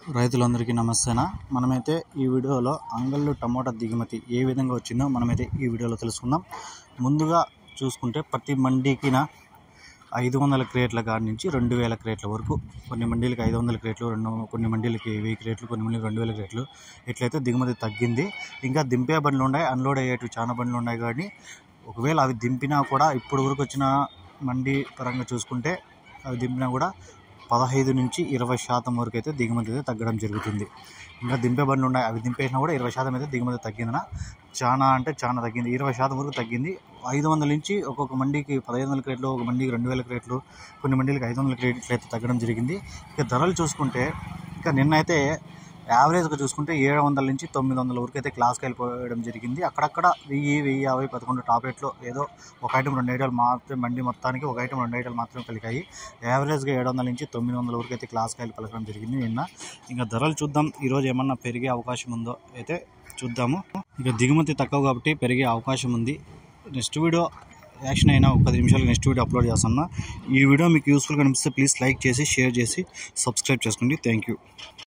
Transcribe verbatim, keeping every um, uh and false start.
రైతులందరికీ నమస్తేనా. మనమైతే ఈ వీడియోలో అంగళ్ళు టమోటా దిగుమతి ఏ విధంగా వచ్చిందో మనమైతే ఈ వీడియోలో తెలుసుకుందాం. ముందుగా చూసుకుంటే ప్రతి మండీకిన ఐదు వందల క్రేట్ల కాడి నుంచి రెండు వేల క్రేట్ల వరకు, కొన్ని మండీలకి ఐదు వందల క్రేట్లు, రెండు కొన్ని మండీలకి వెయ్యి క్రేట్లు, కొన్ని మండీలకి రెండు వేల క్రేట్లు ఇట్లయితే దిగుమతి తగ్గింది. ఇంకా దింపే బండ్లు ఉన్నాయి, అన్లోడ్ అయ్యేటివి చాలా బండ్లు ఉన్నాయి. కానీ ఒకవేళ అవి దింపినా కూడా ఇప్పుడు వరకు వచ్చిన మండీ పరంగా చూసుకుంటే అవి దింపినా కూడా పదహైదు నుంచి ఇరవై శాతం వరకు అయితే దిగుమతి అయితే తగ్గడం జరుగుతుంది. ఇంకా దింపే బండ్లు ఉన్నాయి, అవి దింపేసినా కూడా ఇరవై శాతం అయితే దిగుమతి తగ్గిందన చాలా అంటే చాలా తగ్గింది. ఇరవై శాతం వరకు తగ్గింది. ఐదు వందల నుంచి ఒక్కొక్క మండీకి పదహైదు వందల క్రేట్లు, ఒక మండీకి రెండు వేల క్రేట్లు, కొన్ని మండీలకి ఐదు వందల క్రేట్లు అయితే తగ్గడం జరిగింది. ఇక ధరలు చూసుకుంటే ఇక నిన్నైతే యావరేజ్గా చూసుకుంటే ఏడు వందల నుంచి తొమ్మిది వందల వరకు అయితే క్లాస్కి వెళ్ళిపోవడం జరిగింది. అక్కడక్కడ వెయ్యి వెయ్యి యాభై పదకొండు టాప్ రేట్లో ఏదో ఒక ఐటమ్ రెండు ఐటాలు మాత్రమే, మండి మొత్తానికి ఒక ఐటమ్ రెండు ఐటాలు మాత్రమే కలిగాయి. యావరేజ్గా ఏడు వందల నుంచి తొమ్మిది వందల వరకు అయితే క్లాస్కి వెళ్ళి పలకడం జరిగింది నిన్న. ఇంకా ధరలు చూద్దాం, ఈరోజు ఏమన్నా పెరిగే అవకాశం ఉందో అయితే చూద్దాము. ఇక దిగుమతి తక్కువ కాబట్టి పెరిగే అవకాశం ఉంది. నెక్స్ట్ వీడియో యాక్షన్ అయినా ఒక పది నిమిషాలు నెక్స్ట్ వీడియో అప్లోడ్ చేస్తున్నా. ఈ వీడియో మీకు యూస్ఫుల్గా అనిపిస్తే ప్లీజ్ లైక్ చేసి, షేర్ చేసి, సబ్స్క్రైబ్ చేసుకోండి. Thank you.